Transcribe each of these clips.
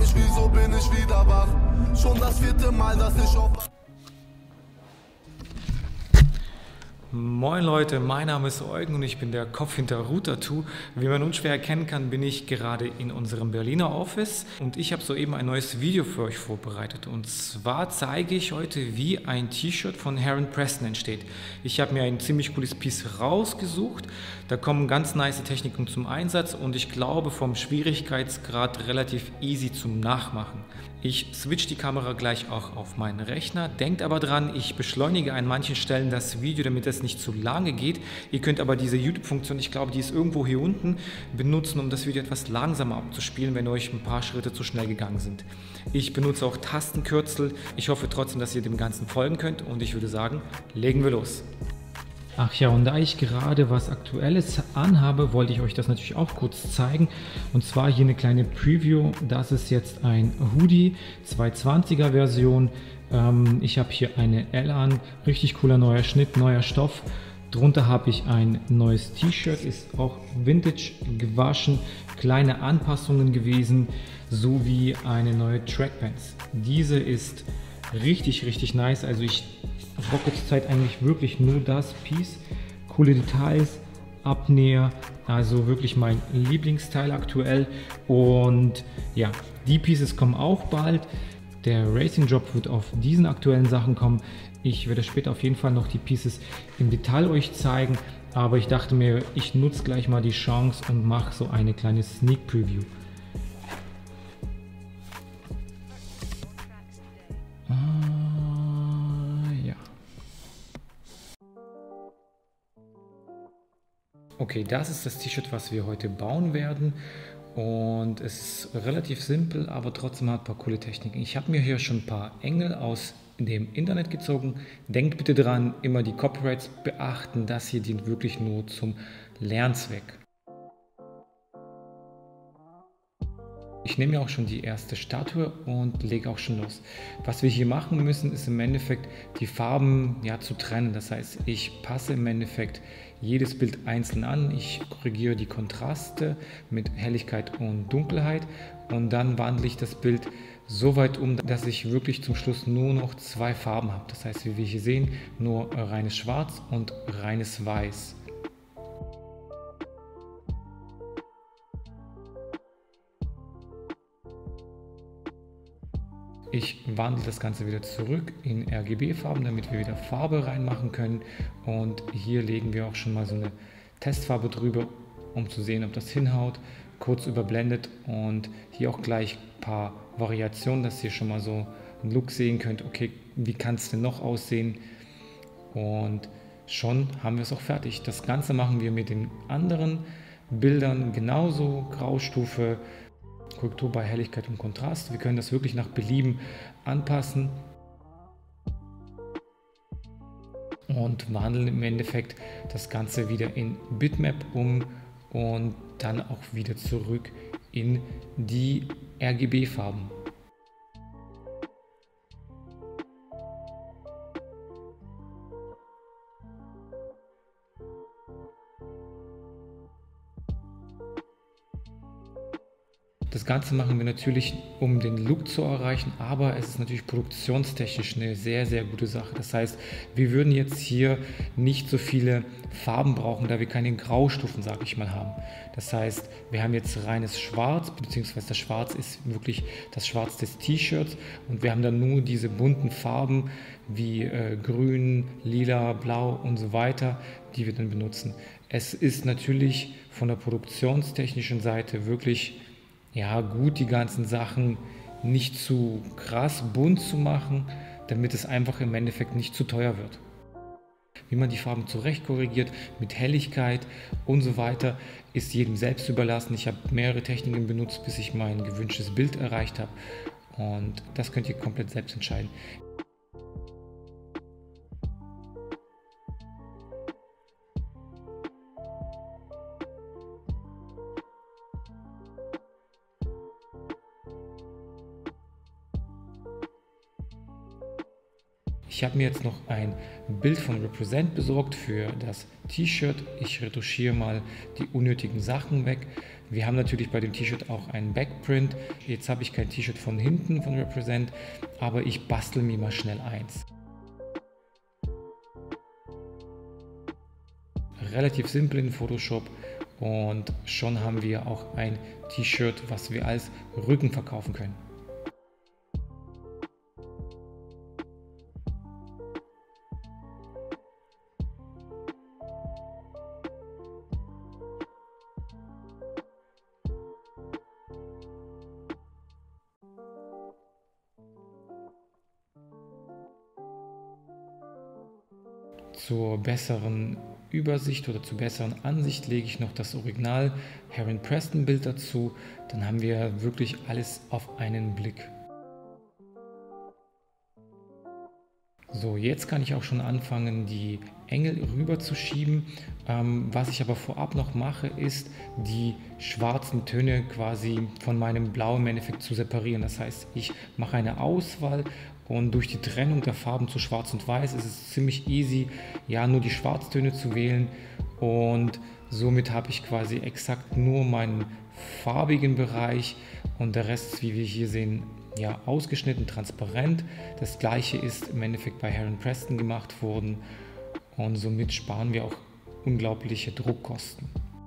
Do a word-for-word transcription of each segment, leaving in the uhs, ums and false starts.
mich, wieso bin ich wieder wach? Schon das vierte Mal, dass ich auf... Moin Leute, mein Name ist Eugen und ich bin der Kopf hinter Router2. Wie man unschwer erkennen kann, bin ich gerade in unserem Berliner Office und ich habe soeben ein neues Video für euch vorbereitet. Und zwar zeige ich heute, wie ein T-Shirt von Heron Preston entsteht. Ich habe mir ein ziemlich cooles Piece rausgesucht, da kommen ganz nice Techniken zum Einsatz und ich glaube vom Schwierigkeitsgrad relativ easy zum Nachmachen. Ich switch die Kamera gleich auch auf meinen Rechner, denkt aber dran, ich beschleunige an manchen Stellen das Video, damit es nicht zu lange geht. Ihr könnt aber diese YouTube-Funktion, ich glaube, die ist irgendwo hier unten, benutzen, um das Video etwas langsamer abzuspielen, wenn euch ein paar Schritte zu schnell gegangen sind. Ich benutze auch Tastenkürzel. Ich hoffe trotzdem, dass ihr dem Ganzen folgen könnt und ich würde sagen, legen wir los. Ach ja, und da ich gerade was Aktuelles anhabe, wollte ich euch das natürlich auch kurz zeigen. Und zwar hier eine kleine Preview. Das ist jetzt ein Hoodie, zweihundertzwanziger Version. Ähm, ich habe hier eine L an, richtig cooler neuer Schnitt, neuer Stoff. Drunter habe ich ein neues T-Shirt, ist auch Vintage gewaschen, kleine Anpassungen gewesen, sowie eine neue Trackpants. Diese ist richtig, richtig nice. Also ich rocke zurzeit eigentlich wirklich nur das Piece. Coole Details, Abnäher, also wirklich mein Lieblingsteil aktuell. Und ja, die Pieces kommen auch bald. Der Racing Job wird auf diesen aktuellen Sachen kommen. Ich werde später auf jeden Fall noch die Pieces im Detail euch zeigen. Aber ich dachte mir, ich nutze gleich mal die Chance und mache so eine kleine Sneak Preview. Okay, das ist das T-Shirt, was wir heute bauen werden und es ist relativ simpel, aber trotzdem hat ein paar coole Techniken. Ich habe mir hier schon ein paar Engel aus dem Internet gezogen. Denkt bitte dran, immer die Copyrights beachten, das hier dient wirklich nur zum Lernzweck. Ich nehme ja auch schon die erste Statue und lege auch schon los. Was wir hier machen müssen, ist im Endeffekt die Farben ja, zu trennen. Das heißt, ich passe im Endeffekt jedes Bild einzeln an. Ich korrigiere die Kontraste mit Helligkeit und Dunkelheit und dann wandle ich das Bild so weit um, dass ich wirklich zum Schluss nur noch zwei Farben habe. Das heißt, wie wir hier sehen, nur reines Schwarz und reines Weiß. Ich wandle das Ganze wieder zurück in R G B-Farben, damit wir wieder Farbe reinmachen können. Und hier legen wir auch schon mal so eine Testfarbe drüber, um zu sehen, ob das hinhaut. Kurz überblendet und hier auch gleich ein paar Variationen, dass ihr schon mal so einen Look sehen könnt. Okay, wie kann es denn noch aussehen? Und schon haben wir es auch fertig. Das Ganze machen wir mit den anderen Bildern genauso. Graustufe, Korrektur bei Helligkeit und Kontrast. Wir können das wirklich nach Belieben anpassen und wandeln im Endeffekt das Ganze wieder in Bitmap um und dann auch wieder zurück in die R G B-Farben. Das Ganze machen wir natürlich, um den Look zu erreichen, aber es ist natürlich produktionstechnisch eine sehr, sehr gute Sache. Das heißt, wir würden jetzt hier nicht so viele Farben brauchen, da wir keine Graustufen, sage ich mal, haben. Das heißt, wir haben jetzt reines Schwarz, beziehungsweise das Schwarz ist wirklich das Schwarz des T-Shirts und wir haben dann nur diese bunten Farben wie äh, Grün, Lila, Blau und so weiter, die wir dann benutzen. Es ist natürlich von der produktionstechnischen Seite wirklich ja, gut, die ganzen Sachen nicht zu krass bunt zu machen, damit es einfach im Endeffekt nicht zu teuer wird. Wie man die Farben zurecht korrigiert, mit Helligkeit und so weiter, ist jedem selbst überlassen. Ich habe mehrere Techniken benutzt, bis ich mein gewünschtes Bild erreicht habe und das könnt ihr komplett selbst entscheiden. Ich habe mir jetzt noch ein Bild von Represent besorgt für das T-Shirt. Ich retuschiere mal die unnötigen Sachen weg. Wir haben natürlich bei dem T-Shirt auch einen Backprint. Jetzt habe ich kein T-Shirt von hinten von Represent, aber ich bastel mir mal schnell eins. Relativ simpel in Photoshop und schon haben wir auch ein T-Shirt, was wir als Rücken verkaufen können. Zur besseren Übersicht oder zur besseren Ansicht lege ich noch das Original Heron Preston Bild dazu. Dann haben wir wirklich alles auf einen Blick. So, jetzt kann ich auch schon anfangen, die Engel rüber zu schieben. Ähm, was ich aber vorab noch mache, ist, die schwarzen Töne quasi von meinem Blau im Endeffekt zu separieren. Das heißt, ich mache eine Auswahl und durch die Trennung der Farben zu Schwarz und Weiß ist es ziemlich easy, ja, nur die Schwarztöne zu wählen. Und somit habe ich quasi exakt nur meinen farbigen Bereich und der Rest, wie wir hier sehen, ja, ausgeschnitten, transparent. Das gleiche ist im Endeffekt bei Heron Preston gemacht worden und somit sparen wir auch unglaubliche Druckkosten.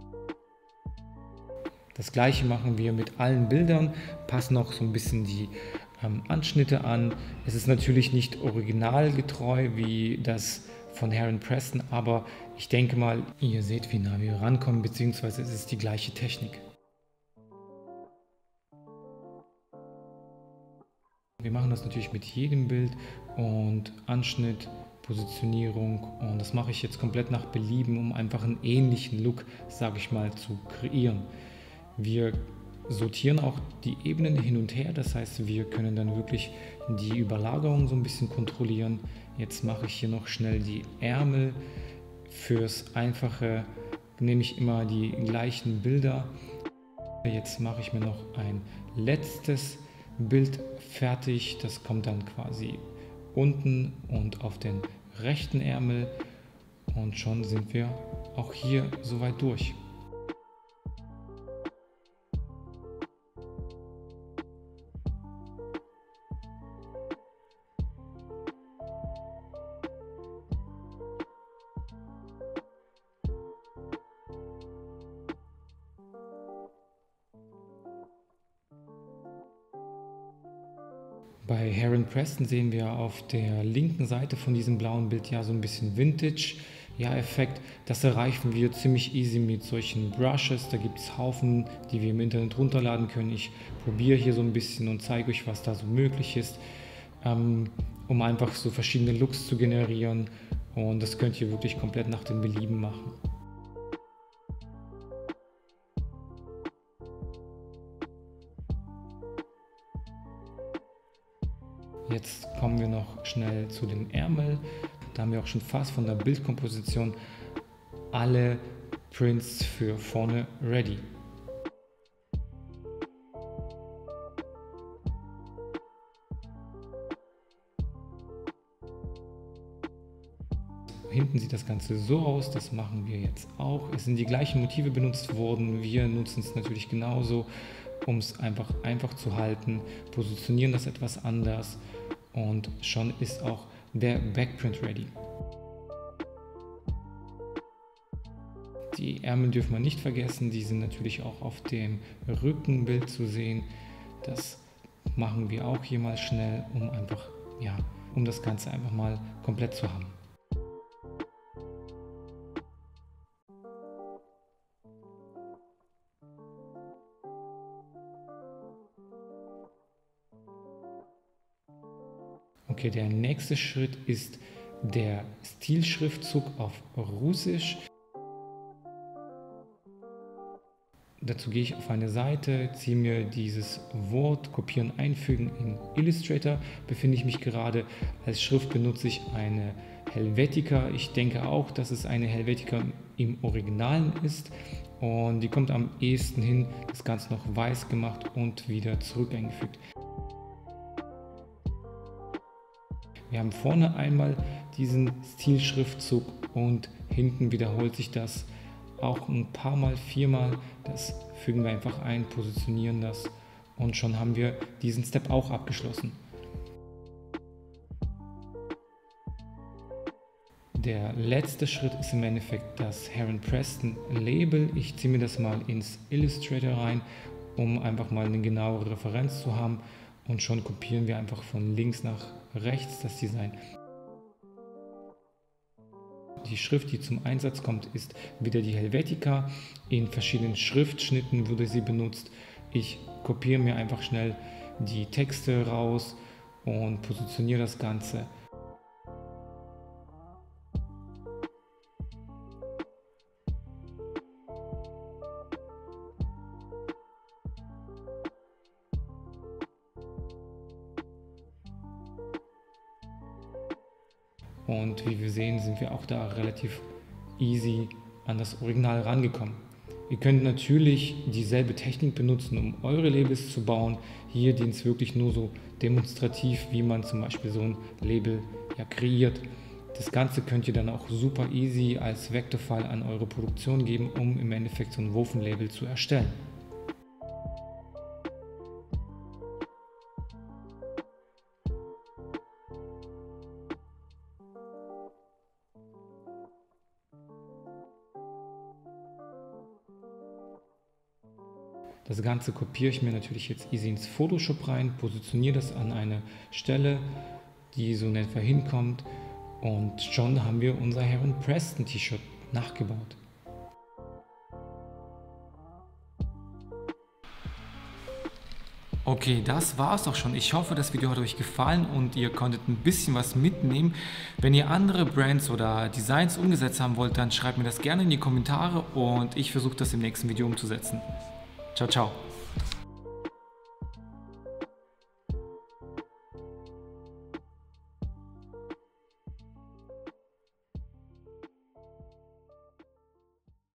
Das gleiche machen wir mit allen Bildern, passen noch so ein bisschen die ähm, Anschnitte an. Es ist natürlich nicht originalgetreu wie das von Heron Preston, aber ich denke mal, ihr seht, wie nah wir rankommen, beziehungsweise es ist die gleiche Technik. Wir machen das natürlich mit jedem Bild und Anschnitt, Positionierung und das mache ich jetzt komplett nach Belieben, um einfach einen ähnlichen Look, sage ich mal, zu kreieren. Wir sortieren auch die Ebenen hin und her, das heißt, wir können dann wirklich die Überlagerung so ein bisschen kontrollieren. Jetzt mache ich hier noch schnell die Ärmel. Fürs Einfache nehme ich immer die gleichen Bilder. Jetzt mache ich mir noch ein letztes Bild fertig, das kommt dann quasi unten und auf den rechten Ärmel und schon sind wir auch hier soweit durch. Bei Heron Preston sehen wir auf der linken Seite von diesem blauen Bild ja so ein bisschen Vintage-Effekt. Das erreichen wir ziemlich easy mit solchen Brushes. Da gibt es Haufen, die wir im Internet runterladen können. Ich probiere hier so ein bisschen und zeige euch, was da so möglich ist, ähm, um einfach so verschiedene Looks zu generieren. Und das könnt ihr wirklich komplett nach dem Belieben machen. Jetzt kommen wir noch schnell zu den Ärmel. Da haben wir auch schon fast von der Bildkomposition alle Prints für vorne ready. Hinten sieht das Ganze so aus, das machen wir jetzt auch. Es sind die gleichen Motive benutzt worden, wir nutzen es natürlich genauso, um es einfach einfach zu halten, positionieren das etwas anders und schon ist auch der Backprint ready. Die Ärmel dürfen wir nicht vergessen, die sind natürlich auch auf dem Rückenbild zu sehen. Das machen wir auch hier mal schnell, um einfach, ja, um das Ganze einfach mal komplett zu haben. Okay, der nächste Schritt ist der Stilschriftzug auf Russisch. Dazu gehe ich auf eine Seite, ziehe mir dieses Wort, kopieren, einfügen in Illustrator. Befinde ich mich gerade. Als Schrift benutze ich eine Helvetica. Ich denke auch, dass es eine Helvetica im Originalen ist. Und die kommt am ehesten hin, das Ganze noch weiß gemacht und wieder zurück eingefügt. Wir haben vorne einmal diesen Stilschriftzug und hinten wiederholt sich das auch ein paar Mal, viermal. Das fügen wir einfach ein, positionieren das und schon haben wir diesen Step auch abgeschlossen. Der letzte Schritt ist im Endeffekt das Heron Preston Label. Ich ziehe mir das mal ins Illustrator rein, um einfach mal eine genauere Referenz zu haben, und schon kopieren wir einfach von links nach rechts das Design. Die Schrift, die zum Einsatz kommt, ist wieder die Helvetica. In verschiedenen Schriftschnitten wurde sie benutzt. Ich kopiere mir einfach schnell die Texte raus und positioniere das Ganze. Und wie wir sehen, sind wir auch da relativ easy an das Original rangekommen. Ihr könnt natürlich dieselbe Technik benutzen, um eure Labels zu bauen. Hier dient es wirklich nur so demonstrativ, wie man zum Beispiel so ein Label ja kreiert. Das Ganze könnt ihr dann auch super easy als Vektorfile an eure Produktion geben, um im Endeffekt so ein Woven-Label zu erstellen. Das Ganze kopiere ich mir natürlich jetzt easy ins Photoshop rein, positioniere das an eine Stelle, die so in etwa hinkommt, und schon haben wir unser Heron Preston T-Shirt nachgebaut. Okay, das war es auch schon. Ich hoffe, das Video hat euch gefallen und ihr konntet ein bisschen was mitnehmen. Wenn ihr andere Brands oder Designs umgesetzt haben wollt, dann schreibt mir das gerne in die Kommentare und ich versuche das im nächsten Video umzusetzen. Ciao, ciao.